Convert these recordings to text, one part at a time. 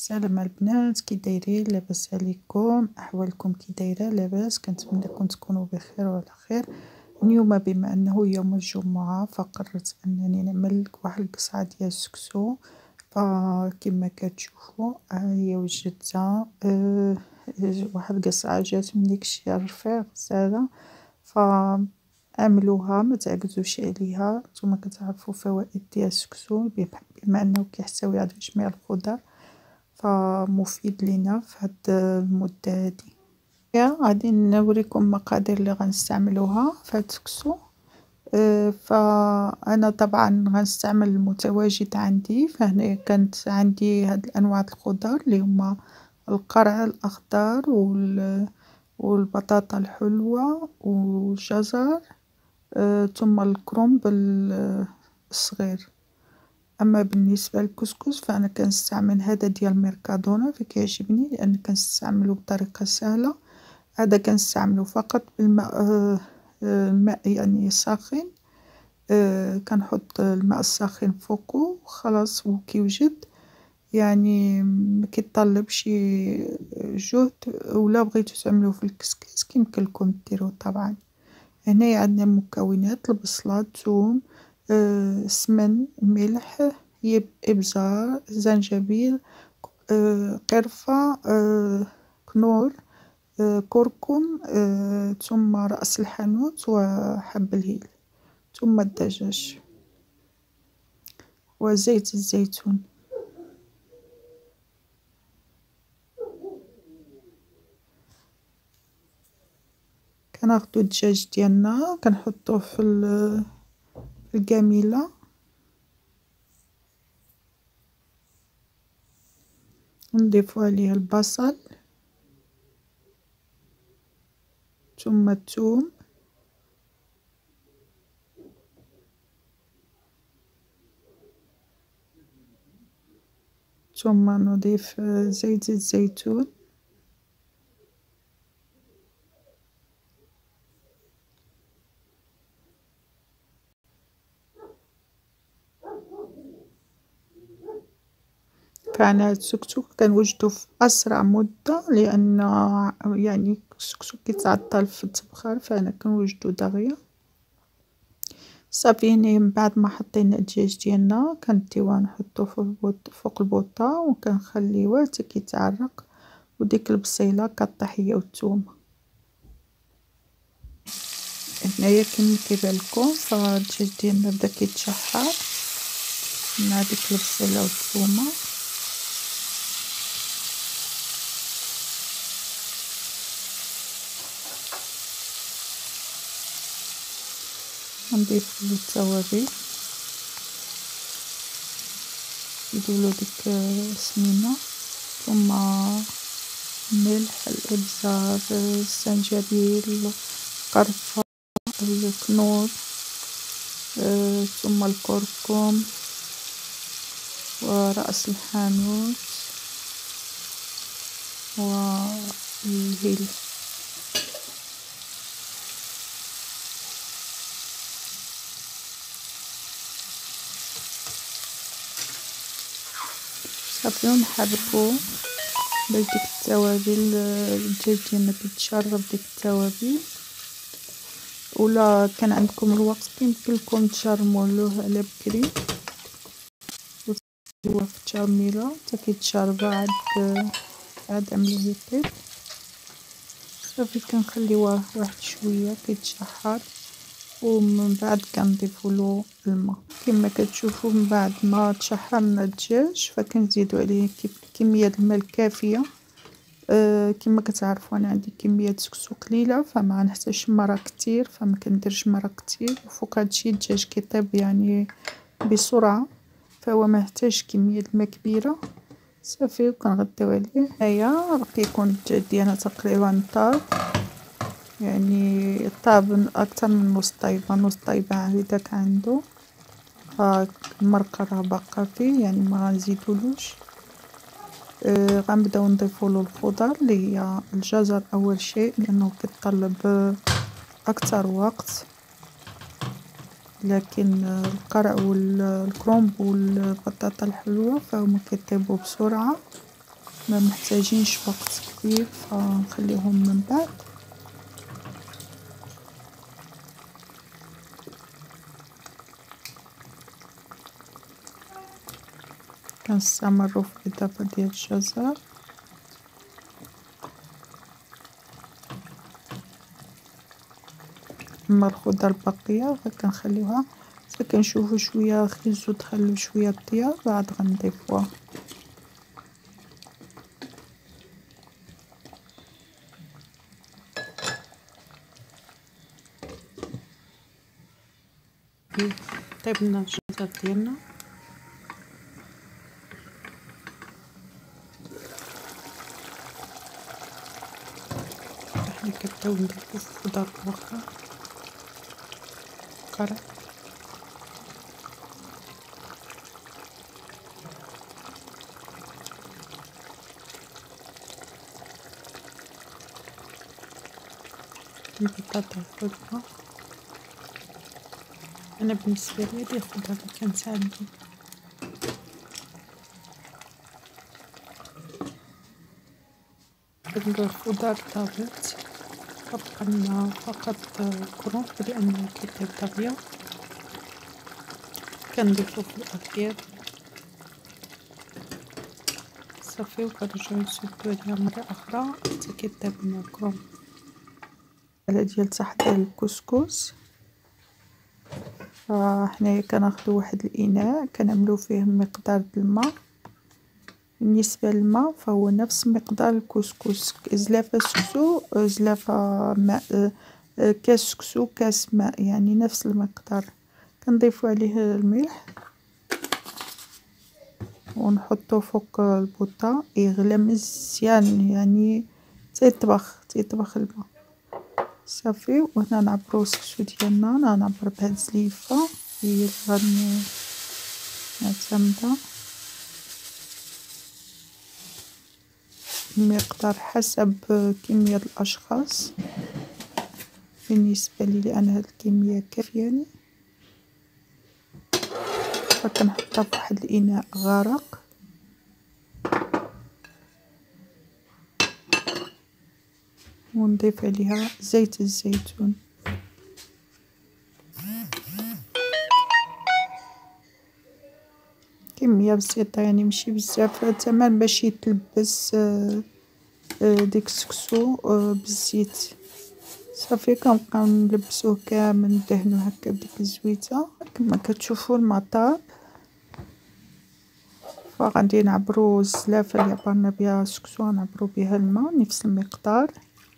السلام البنات، كي دايرين؟ لاباس عليكم؟ احوالكم كي دايره؟ لاباس؟ كنتمنىكم تكونوا بخير وعلى خير. اليوم بما انه يوم الجمعه فقررت انني نعمل واحد القصعه ديال السكسو. فكما كتشوفوا هي وجدتها واحد القصعه جات من ديكشي الرفيع غزاله. عملوها ما تعقدوش عليها. نتوما كتعرفوا فوائد ديال السكسو بما انه كيحتوي على جميع الخضر فمفيد لينا في هاد المدة هادي. غادي نوريكم مقادير اللي غنستعملوها في هاد السكسو. فانا طبعا غنستعمل المتواجد عندي. فهنا كانت عندي هاد الانواع الخضر اللي هما القرع الاخضر والبطاطا الحلوة والجزر، ثم الكرنب الصغير. اما بالنسبه للكسكس فانا كنستعمل هذا ديال ميركادونا فكيعجبني لان كنستعملو بطريقه سهله. هذا كنستعملو فقط بالماء، الماء يعني ساخن. كنحط الماء الساخن فوقو وخلاص وكيوجد، يعني ما كيتطلبش جهد. ولا بغيتو تعملوه في الكسكس كيمكن لكم ديروه طبعا. هنايا عندنا مكونات: البصله، الثوم، سمن، ملح، ابزار، زنجبيل، قرفه، كنور، كركم، ثم راس الحانوت وحب الهيل، ثم الدجاج وزيت الزيتون. كناخدو الدجاج ديالنا كنحطوه في القاميله، نضيفو عليه البصل ثم الثوم ثم نضيف زيت الزيتون كان هاد السكسوك كنوجدو في اسرع مده، لان يعني السكسوك كيتعطل في التبخير فانا كنوجدو دغيا. صافي هنا من بعد ما حطينا الدجاج ديالنا كنديوه نحطوه فوق البوطه وكنخليوه حتى كيتعرق، وديك البصيله كطيح هي والثومه. هنايا كما كيبان لكم فالدجاج ديالنا بدا كيتشحر مع ديك البصيله والثومه. نضيف له التوابل، نديرلو ديك سمينه، ثم ملح، الابزار، الزنجبيل، القرفه، الكنور، ثم الكركم ورأس الحانوت والهيل. صافي نحركو باش ديك التوابل، الدجاج ديالنا كيتشرب ديك التوابل. ولا كان عندكم الوقت يمكن لكم تشرمولوه على بكري وتخليوه في الترميله حتى كيتشرب عاد عملوه يطيب. صافي كنخليوه واحد شويه كيتشحر ومن بعد كنضيفولو الماء. كما كتشوفوا من بعد ما تشحرنا الدجاج فكنزيدو عليه كميه الماء الكافيه. كما كتعرفوا انا عندي كميه سكسو قليله فما نحتاجش مرق كتير، فما كنديرش مرق كتير. وفوق هادشي الدجاج كيطيب يعني بسرعه، فهو ما يحتاج كميه الماء كبيره. صافي وكنغطيو عليه. هيا كيكون الدجاج ديالنا تقريبا طاب، يعني طاب اكثر من نص طيبه، نص طيبه هكداك عنده. المرقه راه باقا فيه يعني ما غنزيدولوش. غنبداو نضيفولو الخضر اللي هي الجزر اول شيء لانه كيتطلب اكثر وقت، لكن القرع والكرنب والبطاطا الحلوه فهما كيطيبوا بسرعه. ما محتاجينش وقت كبير فنخليهم من بعد. كنستمرو في الإضافة ديال الجزر. أما الخضر الباقية فكنخليوها حتى كنشوفو شوية خيزو دخل شوية طياب عاد غنضيفوها. طيبنا الجزر ديالنا حنا كنبداو نضيفو في الخضر الأخرى كرع البطاطا الحلوة. أنا بالنسبة لي هادي الخضر اللي كانت عندي. الخضر طابت كتبقى لنا فقط كرومب لأنه كيطيب طابية كنضيفو في الأخير صافي وكنرجعو نسدو عليها مرة أخرى حتى كيطيب لنا الكرومب. على ديال تحضير الكسكس فحنايا كناخدو واحد الإناء كنعملو فيه مقدار الماء. بالنسبة للماء فهو نفس مقدار الكسكس، زلافة سكسو زلافة ماء، كاس سكسو كاس ماء، يعني نفس المقدار. كنضيفو عليه الملح ونحطو فوق البوطة يغلى مزيان يعني تيطبخ الماء صافي. وهنا نعبرو السكسو ديالنا، نعبر بهاد الزليفة هي اللي غنعتمدها المقدار حسب كمية الأشخاص. بالنسبة لي لأن هاد الكمية كافياني فكنحطها في واحد الإناء غارق ونضيف عليها زيت الزيتون. كمية بسيطة يعني ماشي بزاف تمام باش يتلبس ديك السكسو بالزيت صافي. كنبقاو نلبسوه كامل ندهنو هكا بديك الزويته. كما كتشوفو الماء طاب فغادي نعبرو الزلافة اللي عبرنا بها السكسو نعبرو بها الماء نفس المقدار.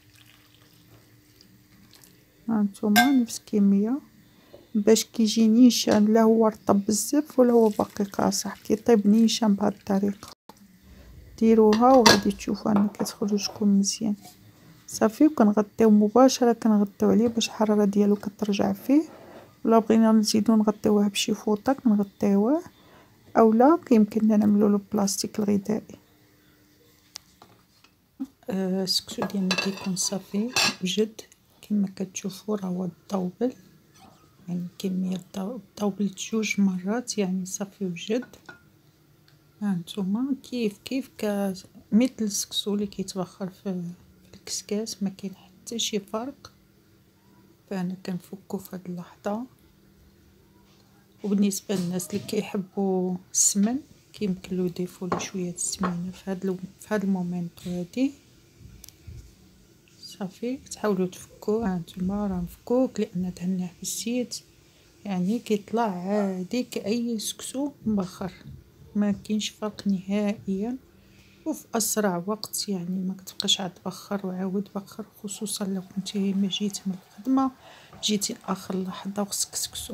هانتوما نفس الكمية باش كيجي نيشان لا هو رطب بزاف ولا هو باقي قاصح، كيطيب نيشان بهاد الطريقة. ديروها وغادي تشوفوا ان كتخرج لكم مزيان صافي. وكنغطيو مباشرة كنغطيو عليه باش الحرارة ديالو كترجع فيه. ولا بغينا نزيدو نغطيوه بشي فوطة كنغطيوه اولا كيمكننا نعملو له بلاستيك الغذائي. السكسو ديالنا كيكون صافي وجد كما كتشوفوا راه هو طوبل يعني كمية طوبلت 2 مرات يعني صافي وجد. هانتوما كيف مثل السكسو اللي كيتبخر في الكسكاس ما كاين حتى شي فرق. فانا كنفكو في هاد اللحظة. وبالنسبة للناس اللي كيحبوا السمن كيمكنلو يضيفوا له شوية السمينة في هاد المومنت هادي صافي. تحاولوا تفكوه. هانتوما راه مفكوك لان دهناه بالزيت يعني كيطلع عادي كأي سكسو مبخر ما كاينش فرق نهائيا وفي اسرع وقت يعني ما كتبقاش عاد تبخر وعاود بخر خصوصا لو كنتي ما جيت من الخدمه جيتي اخر لحظه وخصك سكسو.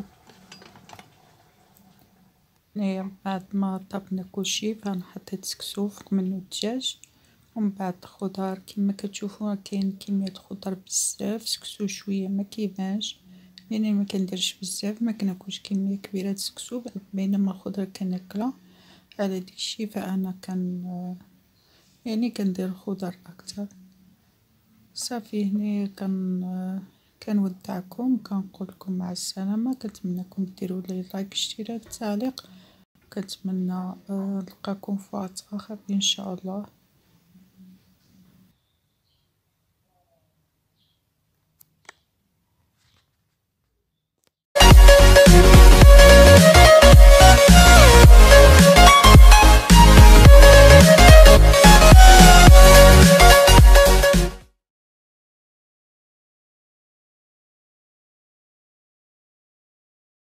هنايا بعد ما طبنا كلشي فانا حطيت سكسو فوق منو الدجاج ومن بعد الخضر كما كتشوفوا كاين كميه خضر بزاف. سكسو شويه ما كيبانش يعني ما كنديرش بزاف ما كناكلش كميه كبيره د السكسو بينما الخضر كناكلها. على داكشي فانا يعني كندير الخضر اكثر صافي. هنا كنودعكم كنقول لكم مع السلامه. كنتمنىكم ديروا لي لايك اشتراك تعليق. كنتمنى نلقاكم في وقت اخر ان شاء الله.